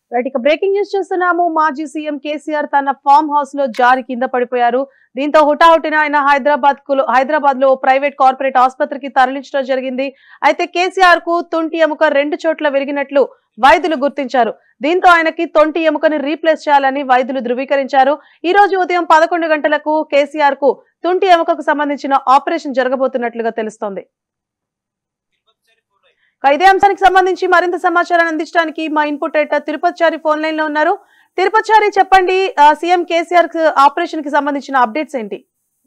Right, ఇక breaking news చూస్తున్నాము. మాజీ సీఎం కేసీఆర్ తన ఫామ్ హౌస్ లో జారి కింద పడిపోయారు. దీంతో హుటాహుటిన ఆయన హైదరాబాద్ లో ప్రైవేట్ కార్పొరేట్ ఆసుపత్రికి తరలించడం జరిగింది. అయితే కేసీఆర్ కు తొంటి ఎముక 2 చోట్ల విరిగినట్లు వైద్యులు గుర్తించారు. దీంతో ఆయనకి తొంటి ఎముకని రీప్లేస్ చేయాలని వైద్యులు ధృవీకరించారు. ఈ రోజు ఉదయం 11 గంటలకు కేసీఆర్ కు తుంటి ఎముకకు సంబంధించిన ఆపరేషన్ జరగబోతున్నట్లుగా తెలుస్తోంది. ఇదే అంశానికి సంబంధించి మరింత సమాచారాన్ని అందించడానికి మా input writer Tirupatichari phone line లో ఉన్నారు. తిరుపతిచారి, చెప్పండి, సీఎం కేసీఆర్ ఆపరేషన్ కి సంబంధించిన అప్డేట్స్ ఏంటి?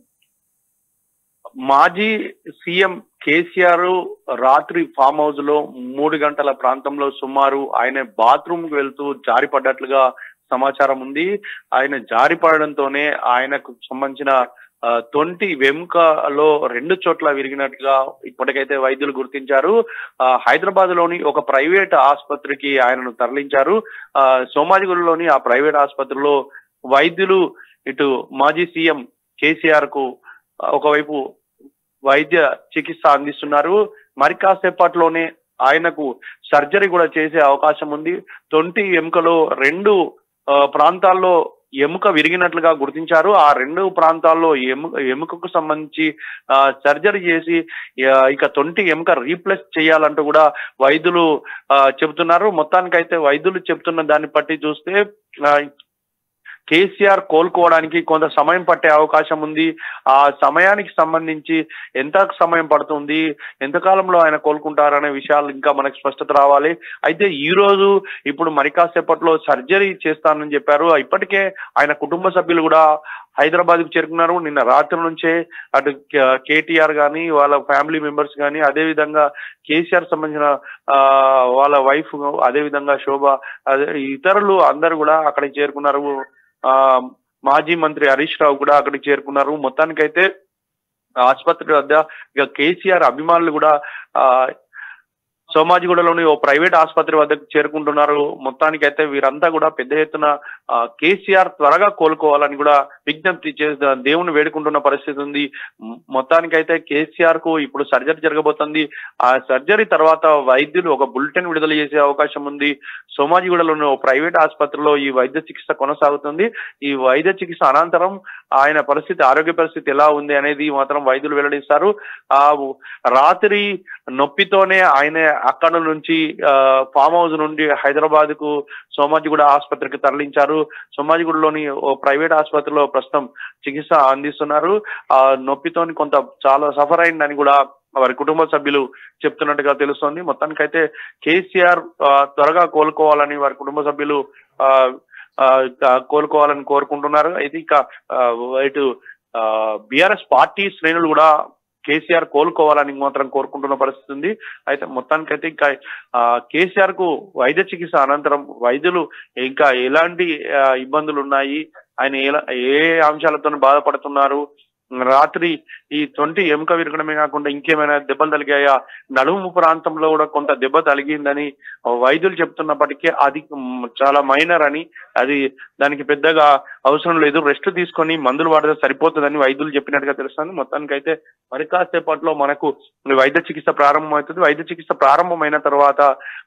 మాజీ సీఎం కేసీఆర్ రాత్రి ఫామ్ హౌస్ లో 3 గంటల ప్రాంతంలో సుమారు ఆయన బాత్రూమ్ కు వెళ్తూ జారిపడ్డట్లుగా సమాచారం ఉంది. ఆయన జారిపడడంతోనే ఆయనకు సంబంధించిన తొంటి వెముకలో 2 చోట్ల విరిగినట్లుగా ఇప్పటికైతే వైద్యులు గుర్తించారు. హైదరాబాద్ లోని ఒక ప్రైవేట్ ఆసుపత్రికి ఆయనను తరలించారు. సోమాజిగూడలోని ఆ ప్రైవేట్ ఆసుపత్రిలో వైద్యులు ఇటు మాజీ సీఎం కేసీఆర్ కు ఒకవైపు వైద్య చికిత్స అందిస్తున్నారు. మరి కాసేపట్లోనే ఆయనకు సర్జరీ కూడా చేసే అవకాశం ఉంది. తొంటి ఎముకలో 2 ప్రాంతాల్లో ఎముక విరిగినట్లుగా గుర్తించారు. ఆ 2 ప్రాంతాల్లో ఎముకకు సంబంధించి సర్జరీ చేసి ఇక తొంటి ఎముక రీప్లేస్ చేయాలంటూ కూడా వైద్యులు చెబుతున్నారు. మొత్తానికైతే వైద్యులు చెబుతున్న దాన్ని బట్టి చూస్తే కేసీఆర్ కోలుకోవడానికి కొంత సమయం పట్టే అవకాశం ఉంది. ఆ సమయానికి సంబంధించి ఎంత సమయం పడుతుంది, ఎంతకాలంలో ఆయన కోలుకుంటారనే విషయాలు ఇంకా మనకు స్పష్టత రావాలి. అయితే ఈ రోజు ఇప్పుడు మరి కాసేపట్లో సర్జరీ చేస్తానని చెప్పారు. ఇప్పటికే ఆయన కుటుంబ సభ్యులు కూడా హైదరాబాద్ కు చేరుకున్నారు. నిన్న రాత్రి నుంచే అటు కేటీఆర్ గాని వాళ్ళ ఫ్యామిలీ మెంబర్స్ గాని, అదే విధంగా కేసీఆర్ సంబంధించిన వాళ్ళ వైఫ్, అదే విధంగా శోభ, ఇతరులు అందరూ కూడా అక్కడికి చేరుకున్నారు. మాజీ మంత్రి హరీష్ రావు కూడా అక్కడికి చేరుకున్నారు. మొత్తానికైతే ఆసుపత్రి వద్ద ఇక కేసీఆర్ అభిమానులు కూడా సోమాజిగూడలోని ఓ ప్రైవేట్ ఆసుపత్రి వద్దకు చేరుకుంటున్నారు. మొత్తానికైతే వీరంతా కూడా పెద్ద ఎత్తున కేసీఆర్ త్వరగా కోలుకోవాలని కూడా విజ్ఞప్తి చేసి దేవుని వేడుకుంటున్న పరిస్థితి ఉంది. మొత్తానికైతే కేసీఆర్ కు ఇప్పుడు సర్జరీ జరగబోతుంది. ఆ సర్జరీ తర్వాత వైద్యులు ఒక బులెటిన్ విడుదల చేసే అవకాశం ఉంది. సోమాజిగూడలోని ఓ ప్రైవేట్ ఆసుపత్రిలో ఈ వైద్య చికిత్స కొనసాగుతుంది. ఈ వైద్య చికిత్స అనంతరం ఆయన ఆరోగ్య పరిస్థితి ఎలా ఉంది అనేది మాత్రం వైద్యులు వెల్లడిస్తారు. ఆ రాత్రి నొప్పితోనే ఆయన అక్కడ నుంచి ఫామ్ హౌస్ నుండి హైదరాబాద్ కు సోమాజిగూడ ఆసుపత్రికి తరలించారు. సోమాజిగూడలోని ఓ ప్రైవేట్ ఆసుపత్రిలో ప్రస్తుతం చికిత్స అందిస్తున్నారు. ఆ నొప్పితోని కొంత చాలా సఫర్ అయిందని కూడా వారి కుటుంబ సభ్యులు చెప్తున్నట్టుగా తెలుస్తోంది. మొత్తానికైతే కేసీఆర్ త్వరగా కోలుకోవాలని వారి కుటుంబ సభ్యులు కోలుకోవాలని కోరుకుంటున్నారు. అయితే ఇక ఇటు బీఆర్ఎస్ పార్టీ శ్రేణులు కూడా కేసీఆర్ కోలుకోవాలని మాత్రం కోరుకుంటున్న పరిస్థితి ఉంది. అయితే మొత్తానికైతే ఇంకా కేసీఆర్ కు వైద్య చికిత్స అనంతరం వైద్యులు ఇంకా ఎలాంటి ఇబ్బందులు ఉన్నాయి, ఆయన ఏ అంశాలతో బాధపడుతున్నారు, రాత్రి ఈ తొంటి ఎముక విరగడమే కాకుండా ఇంకేమైనా దెబ్బలు తగిలాయా, నడుము ప్రాంతంలో కూడా కొంత దెబ్బ తగిలిందని వైద్యులు చెప్తున్నప్పటికీ అది చాలా మైనర్ అని, అది దానికి పెద్దగా అవసరం లేదు, రెస్ట్ తీసుకొని మందులు వాడితే సరిపోతుందని వైద్యులు చెప్పినట్టుగా తెలుస్తుంది. మొత్తానికైతే మరి కాసేపట్లో మనకు వైద్య చికిత్స ప్రారంభమవుతుంది. వైద్య చికిత్స ప్రారంభమైన తర్వాత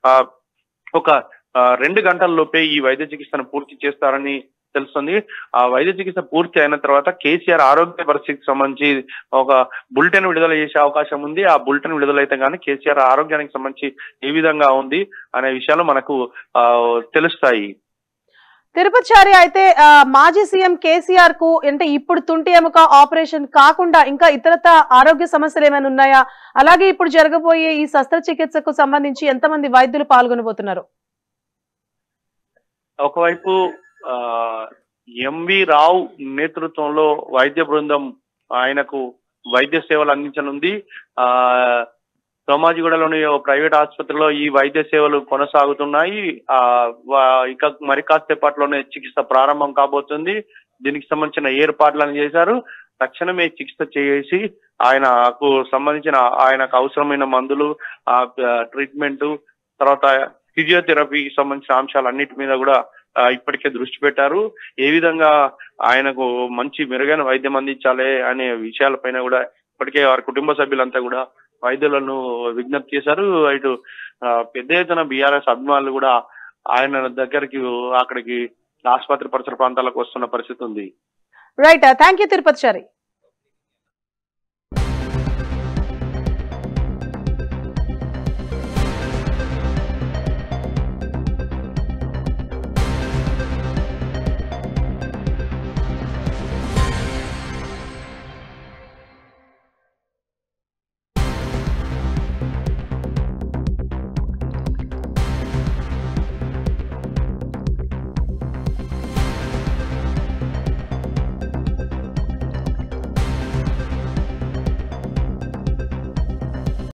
ఒక 2 గంటల్లోపే ఈ వైద్య చికిత్సను పూర్తి చేస్తారని తెలుస్తుంది. ఆ వైద్య చికిత్స పూర్తి అయిన తర్వాత కేసీఆర్ ఆరోగ్య పరిస్థితికి సంబంధించి ఒక బులెటిన్ విడుదల చేసే అవకాశం ఉంది. ఆ బులెటిన్ విడుదలైతే కానీ కేసీఆర్ ఆరోగ్యానికి సంబంధించి ఏ విధంగా ఉంది అనే విషయాలు మనకు తెలుస్తాయి. తిరుపతిచారి, అయితే మాజీ సీఎం కేసీఆర్ కు అంటే ఇప్పుడు తుంటి ఎముక ఆపరేషన్ కాకుండా ఇంకా ఇతరత ఆరోగ్య సమస్యలు ఏమైనా ఉన్నాయా? అలాగే ఇప్పుడు జరగబోయే ఈ శస్త్రచికిత్సకు సంబంధించి ఎంతమంది వైద్యులు పాల్గొనబోతున్నారు? ఒకవైపు ఎంవి రావు నేతృత్వంలో వైద్య బృందం ఆయనకు వైద్య సేవలు అందించనుంది. సోమాజిగూడలోని ప్రైవేట్ ఆసుపత్రిలో ఈ వైద్య సేవలు కొనసాగుతున్నాయి. ఇక మరి కాసేపట్లోనే చికిత్స ప్రారంభం కాబోతుంది. దీనికి సంబంధించిన ఏర్పాట్లను చేశారు. తక్షణమే చికిత్స చేసి ఆయనకు సంబంధించిన ఆయనకు అవసరమైన మందులు, ట్రీట్మెంట్, తర్వాత ఫిజియోథెరపీకి సంబంధించిన అంశాలన్నిటి మీద కూడా ఇప్పటికే దృష్టి పెట్టారు. ఏ విధంగా ఆయనకు మంచి మెరుగైన వైద్యం అందించాలి అనే విషయాలపైన కూడా ఇప్పటికే వారి కుటుంబ సభ్యులంతా కూడా వైద్యులను విజ్ఞప్తి చేశారు. ఇటు పెద్ద ఎత్తున బీఆర్ఎస్ అభిమానులు కూడా ఆయన దగ్గరికి అక్కడికి ఆసుపత్రి పరిసర ప్రాంతాలకు వస్తున్న పరిస్థితి ఉంది. Right, thank you Tirupati Chari.